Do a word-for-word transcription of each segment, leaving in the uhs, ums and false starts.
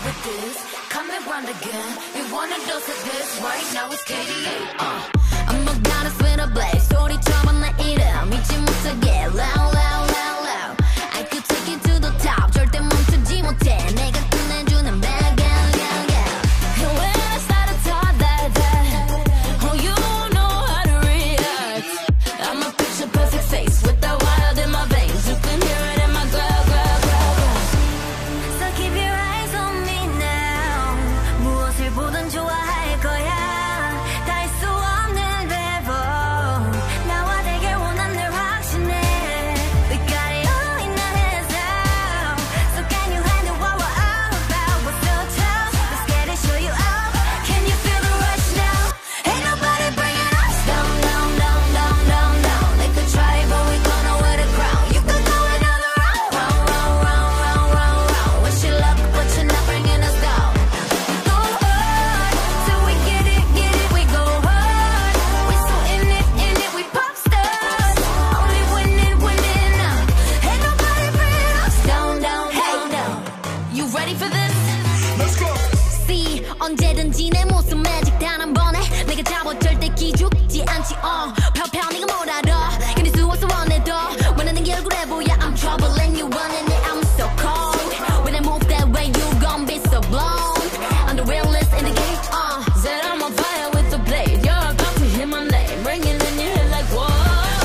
with this. Come and run again. You want a dose of this? Right now it's K D A. Uh. I'm a goddess with a blaze. 소리처럼 내 이름 잊지 못하게. Loud, loud, loud, loud. I could take you to the top. 절대 멈추지 못해. 내가 끝내주는 bad girl, girl, girl. And when I start to talk that, that, oh, you know how to react. I'm a picture perfect face with that wild in my veins. You can hear it in my glow, glow, glow, glow. So keep your eyes on me now. 무엇을 보든 좋아할 거야. 다 할 수 없는 배vo. 나와 되길 원한 늘 확신해. We got it all in our hands now. So can you handle what we're all about? What's so tough? Let's get it, show you out. Can you feel the rush now? Ain't nobody bringing us down, down, down, down, down, down. They could try, but we gonna wear the crown. You could go another round, round, round, round, round, round, round. Wish you luck, but you're not bringing us down. We go hard till we get it, get it. We go hard. We so in it, in it. We pop stars. Only winning, winning now. Ain't nobody bringing us down, down, down, down. You ready for this? Let's go. See, 언제든지 내 모습 매직 단 한 번에 내가 잡아 절대 기죽지 않지. 어, 펴펴 네가 뭘 알아? 견딜 수 없어 원해도 원하는 게 얼굴에 보여. I'm trouble and you running it. I'm so cold. When I move that way, you gon' be so blown. I'm the realest in the game. Uh, said I'm on fire with the blade. You're about to hear my name ringing in your head like whoa.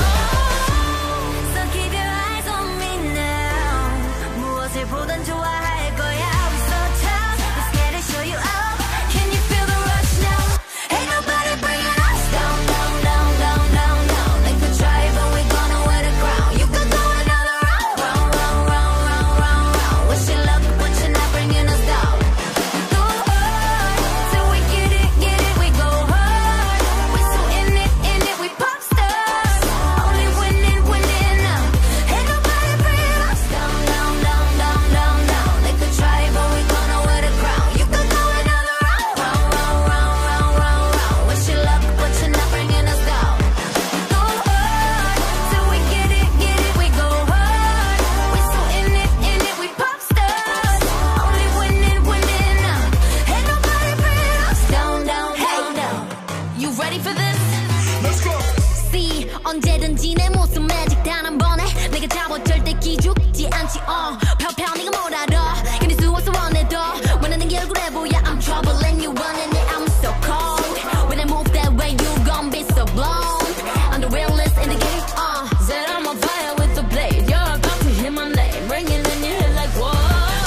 So keep your eyes on me now. 무엇을 보든 좋아할 거야. We so tough. Let's get it, show you out. Can you feel the rush now? Ain't nobody bringing us down, down, down, down, down, down. They could try, but we gonna wear the crown. You could go another round, round, round, round, round, round, round. Wish you luck, but you're not bringing us down. We go hard till we get it, get it. We go hard. We so in it, in it. We pop stars. Only winning, winning now. Ain't nobody bringing us down, down, down, down, down, down. They could try, but we gonna wear the crown. You could go another round, round, round, round, round, round, round. Wish you luck, but you're not bringing us down. We go hard till we get it, get it. We go hard. We so in it, in it. We pop stars. Only winning, winning now. Ain't nobody bringing us down, down, down, down. You ready for this? Let's go. See, 언제든지 내 모습 매직 단 한 번에 내가 잡아 절대 기죽지 않지. 어, 펴펴 네가 뭘 알아? 견딜 수 없어 원해도 원하는 게 얼굴에 보여. I'm trouble and you running it. I'm so cold. When I move that way, you gon' be so blown. I'm the realest in the game. Uh, said I'm on fire with the blade. You're about to hear my name ringing in your head like whoa.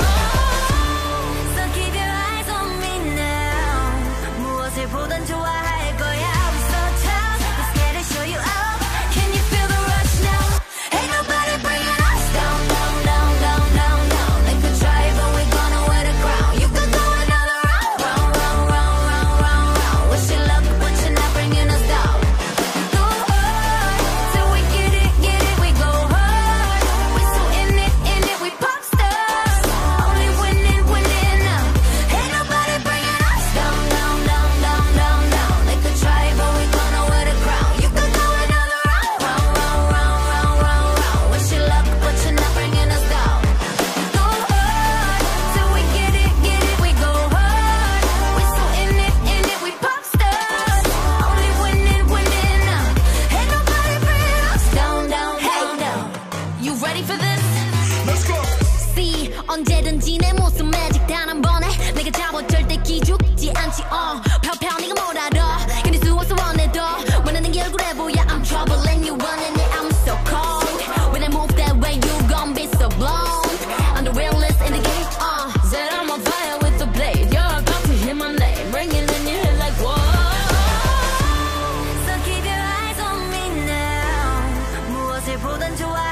So keep your eyes on me now. 무엇을 보든 좋아할 거야. We so tough. Let's get it, show you out. Can you feel the rush now? Ain't nobody bringing us down, down, down, down, down, down. They could try, but we gonna wear the crown. You could go another round, round, round, round, round, round, round. Wish you luck, but you're not bringing us down. We go hard till we get it, get it. We go hard. We so in it, in it. We pop stars. Only winning, winning now. Ain't nobody bringing us down, down, down, down, down, down. They could try, but we gonna wear the crown. You could go another round, round, round, round, round, round, round. Wish you luck, but you're not bringing us down. We go hard till we get it, get it. We go hard. We so in it, in it. We pop stars. Only winning, winning now. Ain't nobody bringing us down, down, down, down. You ready for this? Let's go. See, 언제든지 내 모습 매직 단 한 번에 내가 잡아 절대 기죽지 않지. 어, 펴펴 네가 뭘 알아? 견딜 수 없어 원해도 원하는 게 얼굴에 보여. I'm trouble and you running it. I'm so cold. When I move that way, you gon' be so blown. I'm the realest in the game. Uh, said I'm on fire with the blade. You're about to hear my name ringing in your head like whoa. So keep your eyes on me now. 무엇을 보든 좋아.